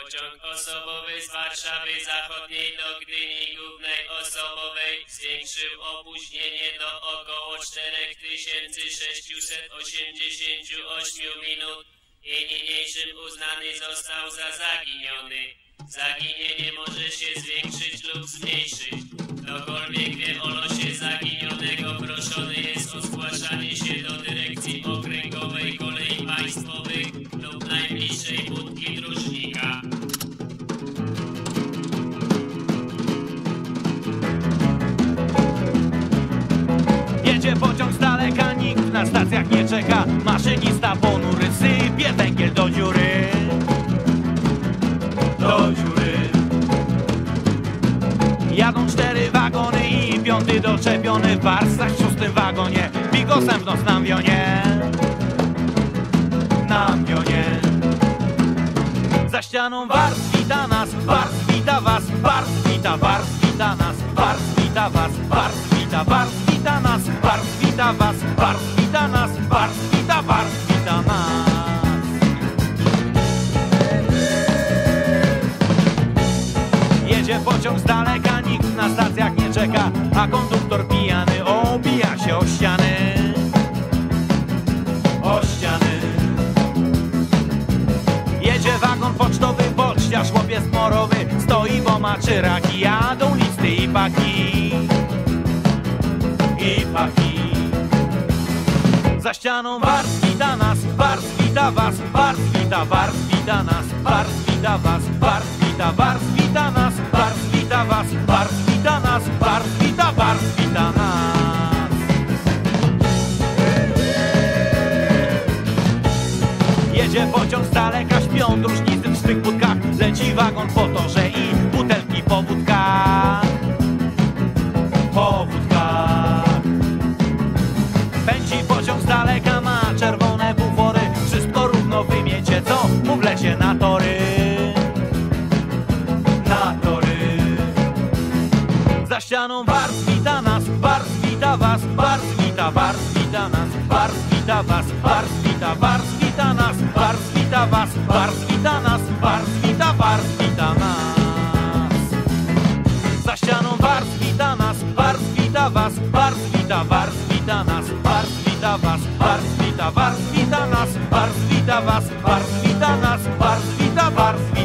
Pociąg osobowy z Warszawy Zachodniej do Gdyni Głównej Osobowej zwiększył opóźnienie do około 4688 minut i niniejszym uznany został za zaginiony. Zaginienie może się zwiększyć lub zmniejszyć. Ktokolwiek wie o losie zaginionego, proszony jest o zgłaszanie się do Dyrekcji Okręgowej Kolei Państwowych lub najbliższej budki dróżnika. Jedzie pociąg z daleka, nikt na stacjach nie czeka. Maszynista ponury sypie węgiel do dziury. Do dziury. Jadą 4 wagony i 5 doczepiony w barstach w 6 wagonie. Bigosem w noc na wionie. Na wionie. Za ścianą Wars wita nas, Wars wita was, Wars wita nas, Wars wita was, Wars wita nas, Wars wita was, Wars wita nas, Wars wita nas. Jedzie pociąg z daleka, nikt na stacjach nie czeka, a konduktor pijany obija się o ściany. O ściany. Jedzie wagon pocztowy, poczciarz chłopiec morowy stoi, bo ma czyraki, jadą listy i paki. I paki. Za ścianą Wars wita nas, Wars wita was, Wars wita nas, Wars wita was, Wars wita nas, Wars wita was, Wars wita nas, Wars wita nas. Jedzie pociąg z daleka, śpią dróżnicy w swych budkach. Leci wagon po torze i butelki po wódkach. Po wódkach. Pędzi pociąg z daleka, ma czerwone bufory. Wszystko równo wymiecie, co mu wlecie na tory. Na tory. Za ścianą Wars wita nas, Wars wita was, Wars wita nas, Wars wita was, Wars wita nas, Wars wita was, Wars wita nas, Wars wita nas. Za ścianą Wars wita nas, Wars wita was, Wars wita nas, Wars wita was, Wars wita nas, Wars wita was, Wars wita nas, Wars wita